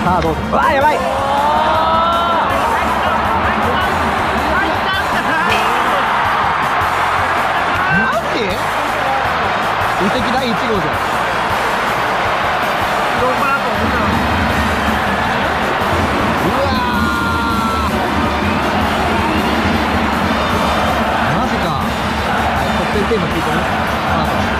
さあどうぞ。うわやばい。マジ？無敵第1号じゃん。うわーマジか。はい、得点テーマ聞いてね。